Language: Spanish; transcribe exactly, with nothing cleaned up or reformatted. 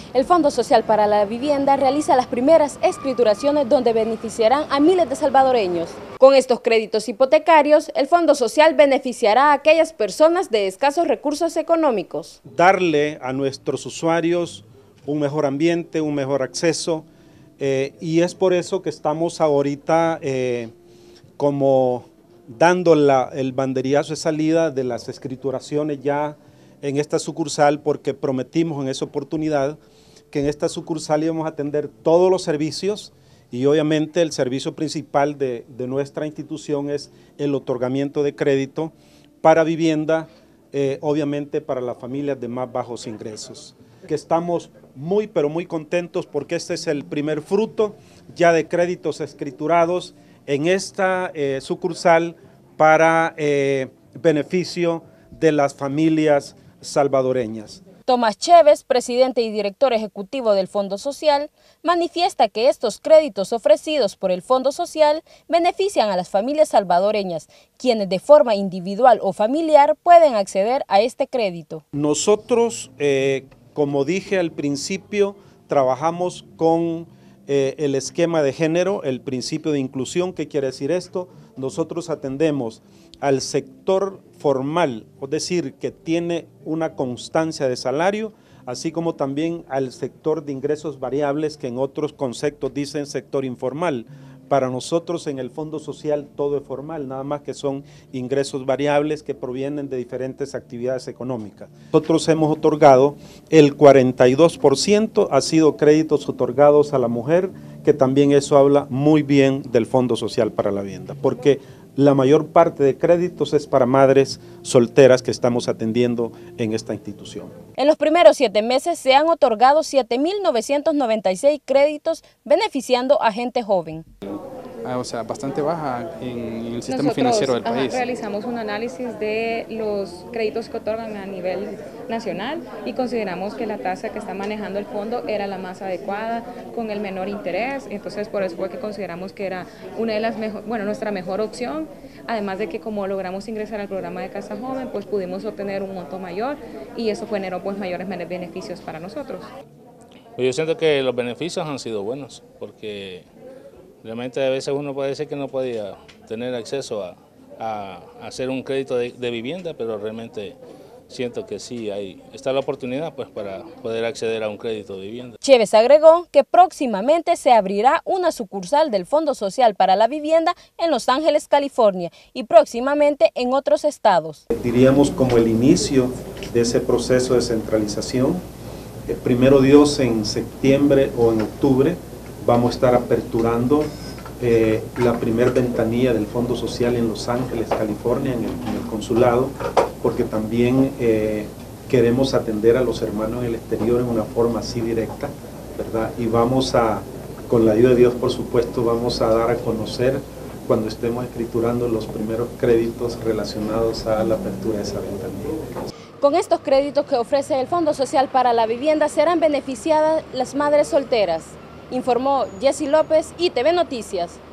El Fondo Social para la Vivienda realiza las primeras escrituraciones donde beneficiarán a miles de salvadoreños. Con estos créditos hipotecarios, el Fondo Social beneficiará a aquellas personas de escasos recursos económicos. Darle a nuestros usuarios un mejor ambiente, un mejor acceso, eh, y es por eso que estamos ahorita eh, como dando la, el banderillazo de salida de las escrituraciones ya en esta sucursal, porque prometimos en esa oportunidad que en esta sucursal íbamos a atender todos los servicios y obviamente el servicio principal de, de nuestra institución es el otorgamiento de crédito para vivienda, eh, obviamente para las familias de más bajos ingresos. Que estamos muy pero muy contentos porque este es el primer fruto ya de créditos escriturados en esta eh, sucursal para eh, beneficio de las familias salvadoreñas. Tomás Chévez, presidente y director ejecutivo del Fondo Social, manifiesta que estos créditos ofrecidos por el Fondo Social benefician a las familias salvadoreñas, quienes de forma individual o familiar pueden acceder a este crédito. Nosotros, eh, como dije al principio, trabajamos con eh, el esquema de género, el principio de inclusión. ¿Qué quiere decir esto? Nosotros atendemos al sector formal, es decir, que tiene una constancia de salario, así como también al sector de ingresos variables, que en otros conceptos dicen sector informal. Para nosotros en el Fondo Social todo es formal, nada más que son ingresos variables que provienen de diferentes actividades económicas. Nosotros hemos otorgado el cuarenta y dos por ciento, ha sido créditos otorgados a la mujer, que también eso habla muy bien del Fondo Social para la Vivienda, porque la mayor parte de créditos es para madres solteras que estamos atendiendo en esta institución. En los primeros siete meses se han otorgado siete mil novecientos noventa y seis créditos beneficiando a gente joven. Ah, o sea, bastante baja en, en el sistema Nosotros, financiero del ajá, país. Realizamos un análisis de los créditos que otorgan a nivel nacional y consideramos que la tasa que está manejando el fondo era la más adecuada, con el menor interés, entonces por eso fue que consideramos que era una de las mejor, bueno, nuestra mejor opción, además de que como logramos ingresar al programa de Casa Joven, pues pudimos obtener un monto mayor y eso generó pues mayores beneficios para nosotros. Yo siento que los beneficios han sido buenos, porque realmente a veces uno puede decir que no podía tener acceso a, a, a hacer un crédito de, de vivienda, pero realmente siento que sí hay, está la oportunidad pues para poder acceder a un crédito de vivienda. Chévez agregó que próximamente se abrirá una sucursal del Fondo Social para la Vivienda en Los Ángeles, California, y próximamente en otros estados. Diríamos como el inicio de ese proceso de centralización. Eh, primero Dios, en septiembre o en octubre vamos a estar aperturando eh, la primer ventanilla del Fondo Social en Los Ángeles, California, en el, en el consulado, porque también eh, queremos atender a los hermanos en el exterior en una forma así directa, ¿verdad? Y vamos a, con la ayuda de Dios, por supuesto, vamos a dar a conocer cuando estemos escriturando los primeros créditos relacionados a la apertura de esa ventanilla. Con estos créditos que ofrece el Fondo Social para la Vivienda serán beneficiadas las madres solteras, informó Jessy López, I T V Noticias.